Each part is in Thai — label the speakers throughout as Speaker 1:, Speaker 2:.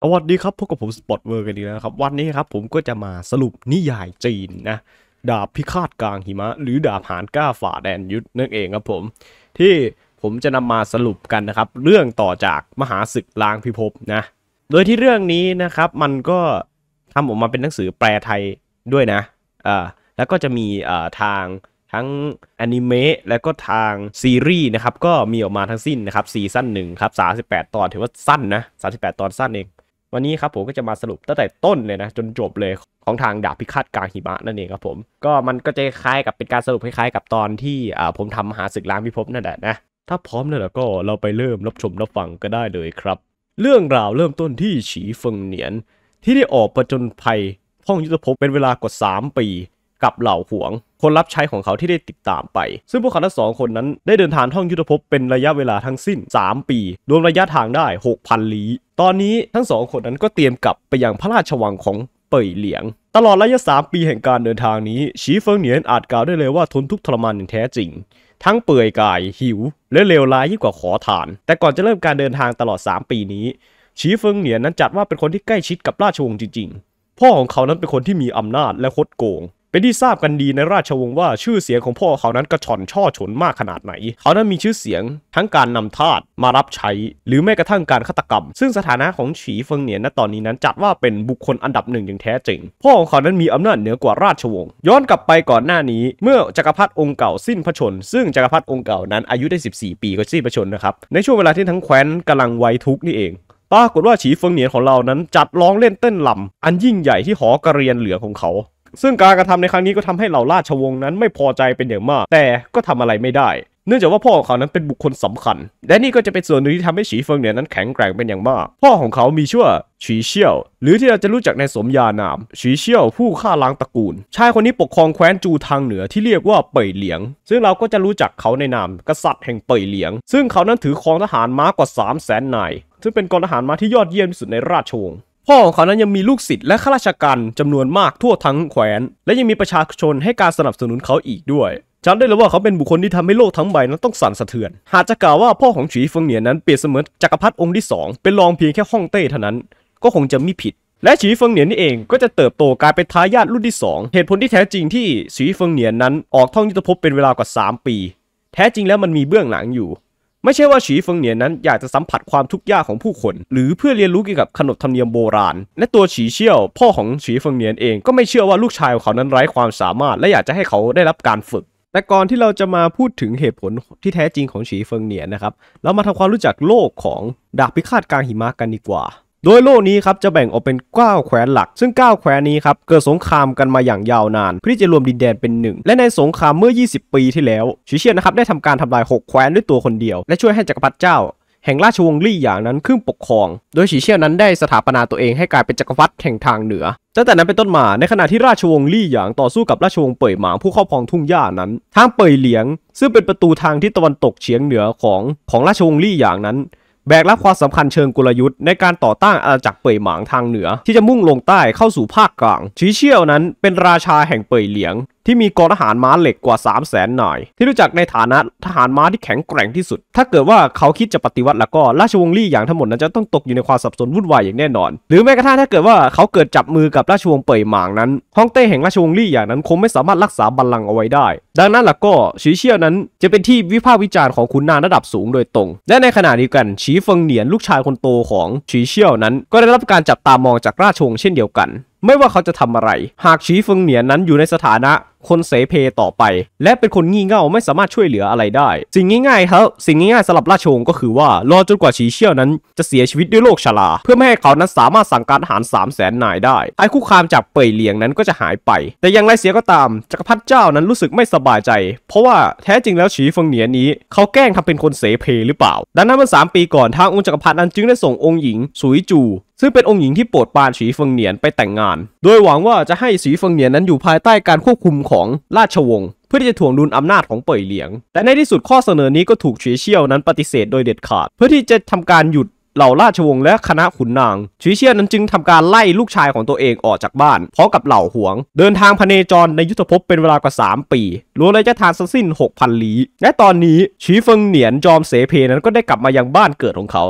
Speaker 1: สวัสดีครับพบกับผมสปอตเวอร์กันอีกแล้วครับวันนี้ครับผมก็จะมาสรุปนิยายจีนนะดาบพิฆาตกลางหิมะหรือดาบหานกล้าฝ่าแดนยุทธนั่นเองครับผมที่ผมจะนำมาสรุปกันนะครับเรื่องต่อจากมหาศึกล้างพิภพนะโดยที่เรื่องนี้นะครับมันก็ทำออกมาเป็นหนังสือแปลไทยด้วยนะแล้วก็จะมีทางทั้งอนิเมะและก็ทางซีรีส์นะครับก็มีออกมาทั้งสิ้นนะครับซีซั่นหนึ่งครับ38 ตอนถือว่าสั้นนะ38 ตอนสั้นเองวันนี้ครับผมก็จะมาสรุปตั้งแต่ต้นเลยนะจนจบเลยของทางดาบพิฆาตกลางหิมะนั่นเองครับผมก็มันก็จะคล้ายกับเป็นการสรุปคล้ายๆกับตอนที่ผมทำมหาศึกล้างพิภพนั่นแหละนะถ้าพร้อมแล้วก็เราไปเริ่มรับชมรับฟังก็ได้เลยครับเรื่องราวเริ่มต้นที่ฉีเฟิงเหนียนที่ได้ออกประจนภัยท่องยุทธภพเป็นเวลากว่า3 ปีกับเหล่าหวงคนรับใช้ของเขาที่ได้ติดตามไปซึ่งพวกเขาทั้ง2 คนนั้นได้เดินทางท่องยุทธภพเป็นระยะเวลาทั้งสิ้น3 ปีรวมระยะทางได้ 6,000 ลี้ตอนนี้ทั้ง2 คนนั้นก็เตรียมกลับไปยังพระราชวังของเป่ยเหลียงตลอดระยะ3 ปีแห่งการเดินทางนี้ฉีเฟิงเหนียนอาจกล่าวได้เลยว่าทนทุกข์ทรมานอย่างแท้จริงทั้งเปื่อยกายหิวและเลวร้ายยิ่งกว่าขอทานแต่ก่อนจะเริ่มการเดินทางตลอด3 ปีนี้ฉีเฟิงเหนียนนั้นจัดว่าเป็นคนที่ใกล้ชิดกับราชวงศ์จริงๆพ่อของเขานั้นเป็นคนที่มีอำนาจและคดโกงเป็นที่ทราบกันดีในราชวงศ์ว่าชื่อเสียงของพ่อเขานั้นกระชอนช่อฉนมากขนาดไหนเขานั้นมีชื่อเสียงทั้งการนำทาสมารับใช้หรือแม้กระทั่งการฆาตกรรมซึ่งสถานะของฉีเฟิงเหนียนณตอนนี้นั้นจัดว่าเป็นบุคคลอันดับหนึ่งอย่างแท้จริงพ่อของเขานั้นมีอำนาจเหนือกว่าราชวงศ์ย้อนกลับไปก่อนหน้านี้เมื่อจักรพรรดิองค์เก่าสิ้นพระชนม์ซึ่งจักรพรรดิองค์เก่านั้นอายุได้14 ปีก็สิ้นพระชนม์นะครับในช่วงเวลาที่ทั้งแคว้นกำลังไว้ทุกข์นี่เองปรากฏว่าฉีเฟิงเหนียนของเรานั้นจัดร้องเล่นเต้นรำอันยิ่งใหญ่ที่หอกระเรียนเหลืองของเขาซึ่งการกระทำในครั้งนี้ก็ทำให้เหล่าราชวงศ์นั้นไม่พอใจเป็นอย่างมากแต่ก็ทำอะไรไม่ได้เนื่องจากว่าพ่อของเขานั้นเป็นบุคคลสำคัญและนี่ก็จะเป็นส่วนหนึ่งที่ทำให้ฉีเฟิงเหนียนนั้นแข็งแกร่งเป็นอย่างมากพ่อของเขามีชื่อว่าฉีเชี่ยวหรือที่เราจะรู้จักในสมญานามฉีเชี่ยวผู้ฆ่าล้างตระกูลชายคนนี้ปกครองแคว้นจูทางเหนือที่เรียกว่าเป่ยเหลียงซึ่งเราก็จะรู้จักเขาในนามกษัตริย์แห่งเป่ยเหลียงซึ่งเขานั้นถือครองทหารม้ากว่า300,000 นายซึ่งเป็นกองทหารม้าที่ยอดเยี่ยมที่สุดในราชวงศ์พ่อของเขานั้นยังมีลูกศิษย์และข้าราชการจำนวนมากทั่วทั้งแคว้นและยังมีประชาชนให้การสนับสนุนเขาอีกด้วยจำได้เลยว่าเขาเป็นบุคคลที่ทำให้โลกทั้งใบนั้นต้องสั่นสะเทือนหากจะกล่าวว่าพ่อของฉีเฟิงเหนียนนั้นเปรียบเสมือนจักรพรรดิองค์ที่2เป็นรองเพียงแค่ฮ่องเต้เท่านั้นก็คงจะไม่ผิดและฉีเฟิงเหนียนนี่เองก็จะเติบโตกลายเป็นทายาทรุ่นที่2เหตุผลที่แท้จริงที่ฉีเฟิงเหนียนนั้นออกท่องยุทธภพเป็นเวลากว่า3 ปีแท้จริงแล้วมันมีเบื้องหลังอยู่ไม่ใช่ว่าฉีเฟิงเหนียนนั้นอยากจะสัมผัสความทุกข์ยากของผู้คนหรือเพื่อเรียนรู้เกี่ยวกับขนบธรรมเนียมโบราณและตัวฉีเชี่ยวพ่อของฉีเฟิงเหนียนเองก็ไม่เชื่อว่าลูกชายของเขานั้นไร้ความสามารถและอยากจะให้เขาได้รับการฝึกแต่ก่อนที่เราจะมาพูดถึงเหตุผลที่แท้จริงของฉีเฟิงเหนียนนะครับเรามาทำความรู้จักโลกของดาบพิฆาตกลางหิมะกันดีกว่าโดยโลกนี้ครับจะแบ่งออกเป็น9 แคว้นหลักซึ่ง9 แคว้นนี้ครับเกิดสงครามกันมาอย่างยาวนานเพื่อที่จะรวมดินแดนเป็นหนึ่งและในสงครามเมื่อ20 ปีที่แล้วฉีเชี่ยนนะครับได้ทำการทำลาย6 แคว้นด้วยตัวคนเดียวและช่วยให้จักรพรรดิเจ้าแห่งราชวงศ์ลี่หยางนั้นขึ้นปกครองโดยฉีเชี่ยนนั้นได้สถาปนาตัวเองให้กลายเป็นจักรพรรดิแห่งทางเหนือตั้งแต่นั้นเป็นต้นมาในขณะที่ราชวงศ์ลี่หยางต่อสู้กับราชวงศ์เป่ยหมางผู้ครอบครองทุ่งหญ้านั้นทางเป่ยเหลียงซึ่งเป็นประตูทางทิศตะวันตกเฉียงเหนือของราชวงศ์ลี่หยางนั้นแบกรับความสำคัญเชิงกลยุทธ์ในการต่อต้านอาณาจักรเป่ยหมางทางเหนือที่จะมุ่งลงใต้เข้าสู่ภาคกลางฉีเชี่ยวนั้นเป็นราชาแห่งเป่ยเหลียงที่มีกองทหารม้าเหล็กกว่า300,000 นายที่รู้จักในฐานะทหารม้าที่แข็งแกร่งที่สุดถ้าเกิดว่าเขาคิดจะปฏิวัติแล้วก็ราชวงศ์ลี่หยางทั้งหมดนั้นจะต้องตกอยู่ในความสับสนวุ่นวายอย่างแน่นอนหรือแม้กระทั่งถ้าเกิดว่าเขาเกิดจับมือกับราชวงศ์เป่ยหมางนั้นฮ่องเต้แห่งราชวงศ์ลี่หยางนั้นคงไม่สามารถรักษาบัลลังก์เอาไว้ได้ดังนั้นแล้วก็ฉีเชี่ยวนั้นจะเป็นที่วิพากษ์วิจารณ์ของขุนนางระดับสูงโดยตรงและในขณะเดียวกันฉีเฟิงเหนียนลูกชายคนโตของฉีเชี่ยวนั้นก็ได้รับการจับตามองจากราชวงศ์เช่นเดียวกันไม่ว่าเขาจะทำอะไรหากฉีเฟิงเหนียนนั้นอยู่ในสถานะคนเสเพต่อไปและเป็นคนงี่เง่าไม่สามารถช่วยเหลืออะไรได้สิ่งง่ายๆสำหรับราชวงศ์ก็คือว่ารอจนกว่าฉีเชี่ยวนั้นจะเสียชีวิตด้วยโรคชราเพื่อไม่ให้เขานั้นสามารถสั่งการทหาร300,000 นายได้ภัยคุกคามจากเป่ยเหลียงนั้นก็จะหายไปแต่อย่างไรเสียก็ตามจักรพรรดิเจ้านั้นรู้สึกไม่สบายใจเพราะว่าแท้จริงแล้วฉีเฟิงเหนียนนี้เขาแกล้งทำเป็นคนเสเพหรือเปล่าดังนั้นเมื่อ3 ปีก่อนทางองค์จักรพรรดินั้นจึงได้ส่งองค์หญิงสุยจูซึ่งเป็นองค์หญิงที่โปรดปรานฉีเฟิงเหนียนไปแต่งงานโดยหวังว่าจะให้ฉีเฟิงเหนียนนั้นอยู่ภายใต้การควบคุมของราชวงศ์เพื่อที่จะถ่วงดุลอำนาจของเป่ยเหลียงแต่ในที่สุดข้อเสนอนี้ก็ถูกฉีเชี่ยวนั้นปฏิเสธโดยเด็ดขาดเพื่อที่จะทำการหยุดเหล่าราชวงศ์และคณะขุนนางฉีเชี่ยวนั้นจึงทำการไล่ลูกชายของตัวเองออกจากบ้านพร้อมกับเหล่าหวงเดินทางพเนจรในยุทธภพเป็นเวลากว่า3 ปีรวมระยะทางทั้งสิ้น 6,000 ลี้และตอนนี้ฉีเฟิงเหนียนจอมเสเพนั้นก็ได้กลับมายังบ้านเกิดของเขา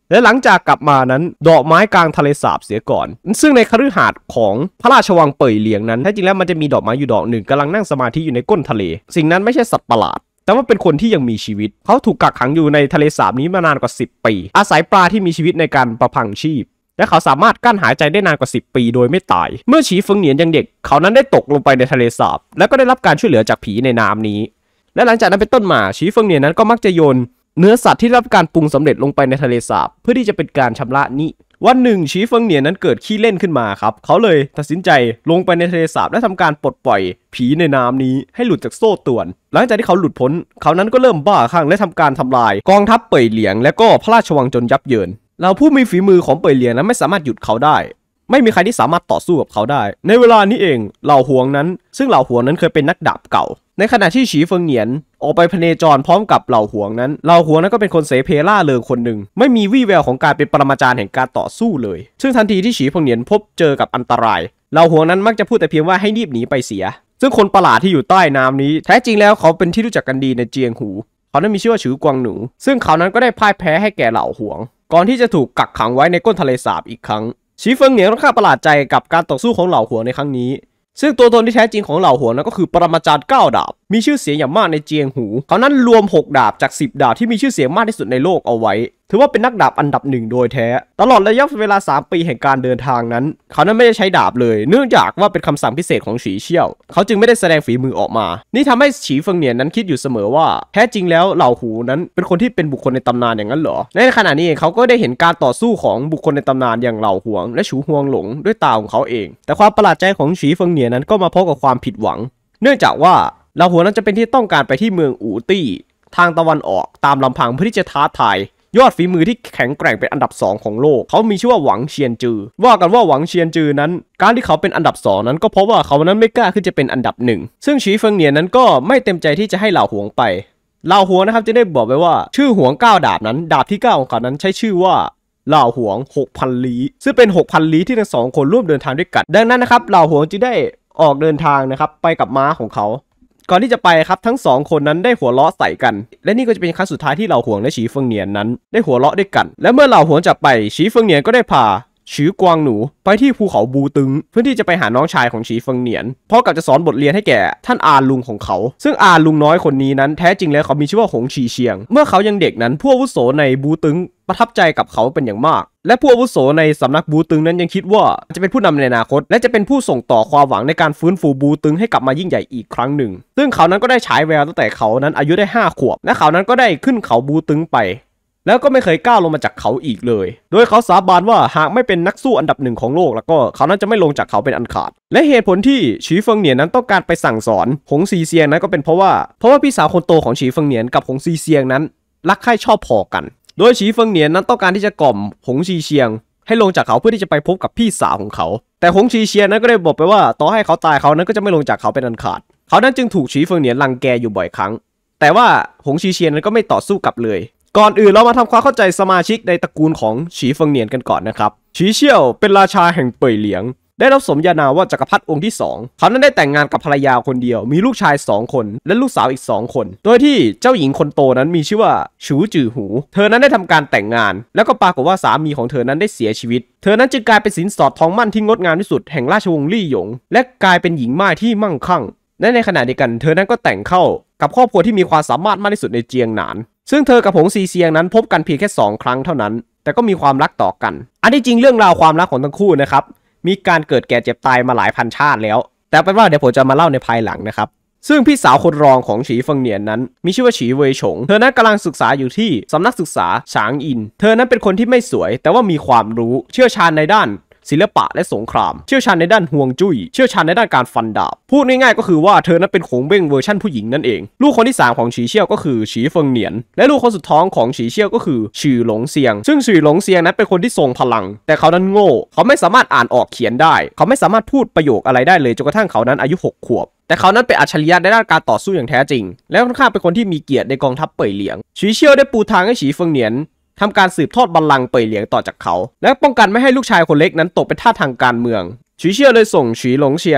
Speaker 1: และหลังจากกลับมานั้นดอกไม้กลางทะเลสาบเสียก่อนซึ่งในคฤหาสน์ของพระราชวังเป่ยเหลียงนั้นแท้จริงแล้วมันจะมีดอกไม้อยู่ดอกหนึ่งกำลังนั่งสมาธิอยู่ในก้นทะเลสิ่งนั้นไม่ใช่สัตว์ประหลาดแต่ว่าเป็นคนที่ยังมีชีวิตเขาถูกกักขังอยู่ในทะเลสาบนี้มานานกว่า10 ปีอาศัยปลาที่มีชีวิตในการประทังชีพและเขาสามารถกั้นหายใจได้นานกว่า10 ปีโดยไม่ตายเมื่อฉีเฟิงเหนียนยังเด็กเขานั้นได้ตกลงไปในทะเลสาบและก็ได้รับการช่วยเหลือจากผีในน้ำนี้และหลังจากนั้นเป็นต้นมาฉีเฟิงเหนียนนั้นก็มักจะโยนเนื้อสัตว์ที่รับการปรุงสำเร็จลงไปในทะเลสาบเพื่อที่จะเป็นการชำระหนี้วันหนึ่งฉีเฟิงเหนียนนั้นเกิดขี้เล่นขึ้นมาครับเขาเลยตัดสินใจลงไปในทะเลสาบและทำการปลดปล่อยผีในน้ำนี้ให้หลุดจากโซ่ตรวนหลังจากที่เขาหลุดพ้นเขานั้นก็เริ่มบ้าคลั่งและทำการทำลายกองทัพเป่ยเหลียงและก็พระราชวังจนยับเยินเราผู้มีฝีมือของเป่ยเหลียงนั้นไม่สามารถหยุดเขาได้ไม่มีใครที่สามารถต่อสู้กับเขาได้ในเวลานี้เองเหล่าหวงนั้นซึ่งเหล่าหวงนั้นเคยเป็นนักดาบเก่าในขณะที่ฉีเฟิงเหนียนออกไปพเนจรพร้อมกับเหล่าหวงนั้นเหล่าหวงนั้นก็เป็นคนเสเพล่าเริงคนหนึ่งไม่มีวี่แววของการเป็นปรมาจารย์แห่งการต่อสู้เลยซึ่งทันทีที่ฉีเฟิงเหนียนพบเจอกับอันตรายเหล่าหวงนั้นมักจะพูดแต่เพียงว่าให้รีบหนีไปเสียซึ่งคนประหลาดที่อยู่ใต้น้ำนี้แท้จริงแล้วเขาเป็นที่รู้จักกันดีในเจียงหูเขานั้นมีชื่อว่าฉือกวางหนูซึ่งเขานั้นก็ได้พ่ายแพ้ให้แก่เหล่าหวงก่อนที่จะถูกกักขังไว้ในก้นทะเลสาบอีกครั้งฉีเฟิงเหนียนค่อนข้างประหลาดใจกับการต่อสู้ของเหล่าหวงในครั้งนี้ซึ่งตัวตนที่แท้จริงของเหล่าหวงนั้นก็คือปรมาจารย์9 ดาบมีชื่อเสียงอย่างมากในเจียงหูเขานั้นรวม6 ดาบจาก10 ดาบที่มีชื่อเสียงมากที่สุดในโลกเอาไว้ถือว่าเป็นนักดาบอันดับ1โดยแท้ตลอดระยะเวลา3 ปีแห่งการเดินทางนั้นเขานั้นไม่ได้ใช้ดาบเลยเนื่องจากว่าเป็นคำสั่งพิเศษของฉีเชี่ยวเขาจึงไม่ได้แสดงฝีมือออกมานี่ทำให้ฉีเฟิงเหนียนนั้นคิดอยู่เสมอว่าแท้จริงแล้วเหล่าหูนั้นเป็นคนที่เป็นบุคคลในตำนานอย่างนั้นเหรอในขณะนี้เขาก็ได้เห็นการต่อสู้ของบุคคลในตำนานอย่างเหล่าหวงและฉูฮวงหลงด้วยตาของเขาเองแต่ความประหลาดใจของฉีเฟิงเหนียนนั้นก็มาพบกับความผิดหวังเนื่องจากว่าเหล่าหวงนั้นจะเป็นที่ต้องการไปที่เมืองอู่ตี้ทางตะวันออกตามลำพังเพื่อที่จะท้าทายยอดฝีมือที่แข็งแกร่งเป็นอันดับ2ของโลกเขามีชื่อว่าหวังเชียนจือว่ากันว่าหวังเชียนจือนั้นการที่เขาเป็นอันดับ2นั้นก็เพราะว่าเขานั้นไม่กล้าขึ้นจะเป็นอันดับ1ซึ่งฉีเฟิงเหนียนนั้นก็ไม่เต็มใจที่จะให้เหล่าหวงไปเหล่าหวงนะครับจะได้บอกไว้ว่าชื่อหวง9 ดาบนั้นดาบที่9ของเขานั้นใช้ชื่อว่าเหล่าหวง 6,000 ลี้ซึ่งเป็น 6,000 ลี้ที่ทั้ง2คนร่วมเดินทางด้วยกันดังนั้นนะครับเหล่าหวงจึงได้ออกเดินทางนะครับไปกับม้าของเขาก่อนที่จะไปครับทั้ง2 คนนั้นได้หัวเราะใส่กันและนี่ก็จะเป็นครั้งสุดท้ายที่เหล่าหวงและฉีเฟิงเหนียนนั้นได้หัวเราะด้วยกันและเมื่อเหล่าหวงจากไปฉีเฟิงเหนียนก็ได้พาฉือกวางหนูไปที่ภูเขาบูตึงเพื่อที่จะไปหาน้องชายของฉีเฟิงเหนียนเพราะกับจะสอนบทเรียนให้แก่ท่านอาลุงของเขาซึ่งอาลุงน้อยคนนี้นั้นแท้จริงแล้วเขามีชื่อว่าหงฉีเชียงเมื่อเขายังเด็กนั้นผู้อาวุโสในบูตึงประทับใจกับเขาเป็นอย่างมากและผู้อาวุโสในสำนักบูตึงนั้นยังคิดว่าจะเป็นผู้นำในอนาคตและจะเป็นผู้ส่งต่อความหวังในการฟื้นฟูบูตึงให้กลับมายิ่งใหญ่อีกครั้งหนึ่งซึ่งเขานั้นก็ได้ฉายแววตั้งแต่เขานั้นอายุได้5 ขวบและเขานั้นก็ได้ขึ้นเขาบูตึงไปแล้วก็ไม่เคยก้าวลงมาจากเขาอีกเลยโดยเขาสาบานว่าหากไม่เป็นนักสู้อันดับ1ของโลกแล้วก็เขานั้นจะไม่ลงจากเขาเป็นอันขาดและเหตุผลที่ฉีเฟิงเหนียนนั้นต้องการไปสั่งสอนหงซีเซียงนั้นก็เป็นเพราะว่าพี่สาวคนโตของฉีเฟิงเหนียนกับหงซีเซียงนั้นรักใคร่ชอบพอกันโดยฉีเฟิงเหนียนนั้นต้องการที่จะกล่อมหงซีเซียงให้ลงจากเขาเพื่อที่จะไปพบกับพี่สาวของเขาแต่หงซีเซียงนั้นก็ได้บอกไปว่าต่อให้เขาตายเขานั้นก็จะไม่ลงจากเขาเป็นอันขาดเขานั้นจึงถูกฉีเฟิงเหนียนรังแกอยู่บ่อยครั้งแต่ว่าหงซีเซียงนั้นก็ไม่ต่อสู้กลับเลยก่อนอื่นเรามาทำความเข้าใจสมาชิกในตระกูลของฉีเฟิงเหนียนกันก่อนนะครับฉีเชี่ยวเป็นราชาแห่งเป่ยเหลียงได้รับสมญานามว่าจักรพรรดิองค์ที่2เขานั้นได้แต่งงานกับภรรยาคนเดียวมีลูกชาย2 คนและลูกสาวอีก2 คนโดยที่เจ้าหญิงคนโตนั้นมีชื่อว่าฉูจือหูเธอนั้นได้ทำการแต่งงานแล้วก็ปรากฏว่าสามีของเธอนั้นได้เสียชีวิตเธอนั้นจึงกลายเป็นสินสอดทองมั่นที่งดงามที่สุดแห่งราชวงศ์ลี่หยงและกลายเป็นหญิงม่ายที่มั่งคั่งและในขณะเดียวกันเธอนั้นก็แต่งเข้ากับครอบครัวที่มีความสามารถมากที่สุดในเจียงหนานซึ่งเธอกับหงซีเซียงนั้นพบกันเพียงแค่2 ครั้งเท่านั้นแต่ก็มีความรักต่อกันอันที่จริงเรื่องราวความรักของทั้งคู่นะครับมีการเกิดแก่เจ็บตายมาหลายพันชาติแล้วแต่เป็นว่าเดี๋ยวผมจะมาเล่าในภายหลังนะครับซึ่งพี่สาวคนรองของฉีเฟิงเหนียนนั้นมีชื่อว่าฉีเว่ยฉงเธอนั้นกำลังศึกษาอยู่ที่สำนักศึกษาฉางอินเธอนั้นเป็นคนที่ไม่สวยแต่ว่ามีความรู้เชี่ยวชาญในด้านศิลปะและสงครามเชี่ยวชาญในด้านฮวงจุ้ยเชี่ยวชาญในด้านการฟันดาบพูดง่ายๆก็คือว่าเธอนั้นเป็นขงเบ้งเวอร์ชั่นผู้หญิงนั่นเองลูกคนที่3ของฉีเชี่ยวก็คือฉีเฟิงเหนียนและลูกคนสุดท้องของฉีเชี่ยวก็คือฉือหลงเซียงซึ่งฉือหลงเซียงนั้นเป็นคนที่ทรงพลังแต่เขานั้นโง่เขาไม่สามารถอ่านออกเขียนได้เขาไม่สามารถพูดประโยคอะไรได้เลยจนกระทั่งเขานั้นอายุ6 ขวบแต่เขานั้นเป็นอัจฉริยะในด้านการต่อสู้อย่างแท้จริงและค่อนข้างเป็นคนที่มีเกียรติในกองทัพเป่ยเหลียงฉีเชี่ยวได้ปูทางให้ฉีเฟิงเหนียนทำการสืบทอดบัลลังก์เป่ยเหลียงต่อจากเขาและป้องกันไม่ให้ลูกชายคนเล็กนั้นตกเป็นทาสทางการเมืองฉีเชี่ยวเลยส่งฉีหลงเซียงไป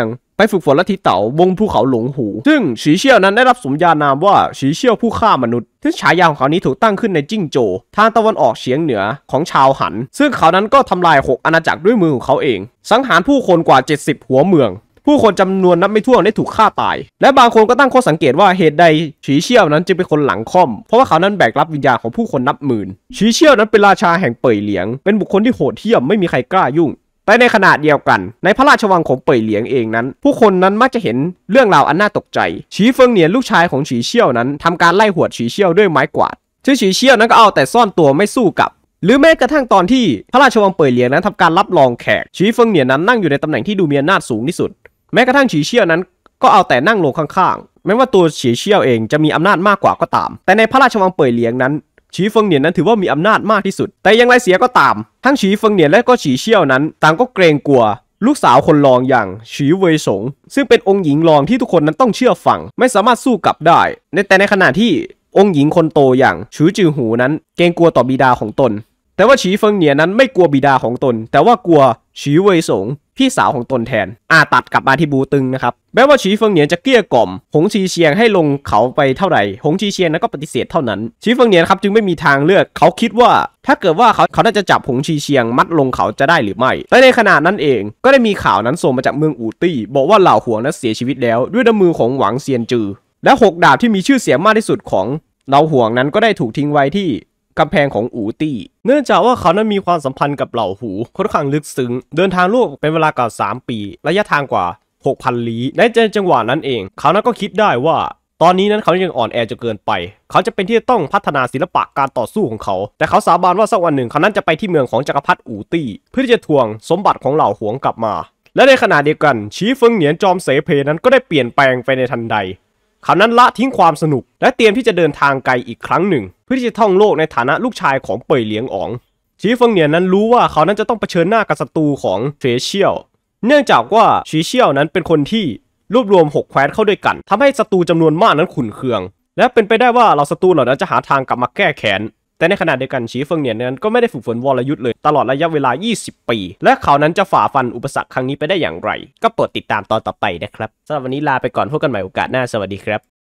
Speaker 1: ฝึกฝนลัทธิเต๋าบนภูเขาหลงหูซึ่งฉีเชี่ยวนั้นได้รับสมญานามว่าฉีเชี่ยวผู้ฆ่ามนุษย์ซึ่งฉายาของเขานี้ถูกตั้งขึ้นในจิ้งโจวทางตะวันออกเฉียงเหนือของชาวหันซึ่งเขานั้นก็ทำลาย6อาณาจักรด้วยมือของเขาเองสังหารผู้คนกว่า70หัวเมืองผู้คนจำนวนนับไม่ถ้วนได้ถูกฆ่าตายและบางคนก็ตั้งข้อสังเกตว่าเหตุใดฉีเชี่ยวนั้นจึงเป็นคนหลังค่อมเพราะว่าเขานั้นแบกรับวิญญาณของผู้คนนับหมื่นฉีเชี่ยวนั้นเป็นราชาแห่งเป่ยเหลียงเป็นบุคคลที่โหดเหี้ยมไม่มีใครกล้ายุ่งแต่ในขณะเดียวกันในพระราชวังของเป่ยเหลียงเองนั้นผู้คนนั้นมักจะเห็นเรื่องราวอันน่าตกใจฉีเฟิงเหนียนลูกชายของฉีเชี่ยวนั้นทำการไล่หวดฉีเชี่ยวด้วยไม้กวาดซึ่งฉีเชี่ยวนั้นก็เอาแต่ซ่อนตัวไม่สู้กับหรือแม้กระทั่งตอนที่พระราชวังเป่ยเหลียงนั้นทำการรับรองแขกฉีเฟิงเหนียนนั้นนั่งอยู่ในตำแหน่งที่ดูมีอำนาจสูงที่สุดแม้กระทั่งฉีเชี่ยวนั้นก็เอาแต่นั่งลงข้างๆแม้ว่าตัวฉีเชี่ยวเองจะมีอำนาจมากกว่าก็ตามแต่ในพระราชวังเป่ยเหลียงนั้นฉีเฟิงเหนียนนั้นถือว่ามีอำนาจมากที่สุดแต่อย่างไรเสียก็ตามทั้งฉีเฟิงเหนียนและก็ฉีเชี่ยวนั้นต่างก็เกรงกลัวลูกสาวคนรองอย่างฉีเว่ยสงซึ่งเป็นองค์หญิงรองที่ทุกคนนั้นต้องเชื่อฟังไม่สามารถสู้กลับได้แต่ในขณะที่องค์หญิงคนโตอย่างฉือจือหูนั้นเกรงกลัวต่อบิดาของตนแต่ว่าฉีเฟิงเหนียนนั้นไม่กลัวบิดาของตนแต่ว่ากลัวฉีเว่ยสงพี่สาวของตนแทนตัดกลับมาที่บูตึงนะครับแม้ว่าฉีเฟิงเหนียนจะเกลี้ยกล่อมหงชีเชียงให้ลงเขาไปเท่าไหร่หงชีเชียงนั้นก็ปฏิเสธเท่านั้นฉีเฟิงเหนียนครับจึงไม่มีทางเลือกเขาคิดว่าถ้าเกิดว่าเขาน่าจะจับหงชีเชียงมัดลงเขาจะได้หรือไม่แต่ในขณะนั้นเองก็ได้มีข่าวนั้นส่งมาจากเมืองอู่ตี้บอกว่าเหล่าหวงนั้นเสียชีวิตแล้วด้วยน้ำมือของหวังเซียนจือและ6ดาบที่มีชื่อเสียงมากที่สุดของเหล่าหวงนั้นก็ได้ถูกทิ้งไว้ที่กำแพงของอู่ตี้เนื่องจากว่าเขานั้นมีความสัมพันธ์กับเหล่าหูค่อนข้างลึกซึ้งเดินทางร่วมเป็นเวลากว่า3 ปีระยะทางกว่า 6,000 ลี้ในจังหวะนั้นเองเขานั้นก็คิดได้ว่าตอนนี้นั้นเขายังอ่อนแอจนเกินไปเขาจะเป็นที่ต้องพัฒนาศิลปะการต่อสู้ของเขาแต่เขาสาบานว่าสักวันหนึ่งเขานั้นจะไปที่เมืองของจักรพรรดิอู่ตี้เพื่อที่จะทวงสมบัติของเหล่าหวงกลับมาและในขณะเดียวกันฉีเฟิงเหนียนจอมเสเพนั้นก็ได้เปลี่ยนแปลงไปในทันใดเขานั้นละทิ้งความสนุกและเตรียมที่จะเดินทางไกลอีกครั้งหนึ่งเพื่อที่จะท่องโลกในฐานะลูกชายของเป่ยเหลียงอ๋องฉีเฟิงเหนียนนั้นรู้ว่าเขานั้นจะต้องเผชิญหน้ากับศัตรูของเฟเชียลเนื่องจากว่าฉีเชียลนั้นเป็นคนที่รวบรวม6แคว้นเข้าด้วยกันทำให้ศัตรูจำนวนมากนั้นขุ่นเคืองและเป็นไปได้ว่าเราศัตรูเหล่านั้นจะหาทางกลับมาแก้แค้นแต่ในขณะเดียวกันฉีเฟิงเหนียนนั้นก็ไม่ได้ฝึกฝนวรยุทธ์เลยตลอดระยะเวลา20 ปีและเขานั้นจะฝ่าฟันอุปสรรคครั้งนี้ไปได้อย่างไรก็โปรดติดตามตอนต่อไปนะครับสำหรับวันนี้ลาไปก่อนพบกันใหม่โอกาสหน้าสวัสดีครับ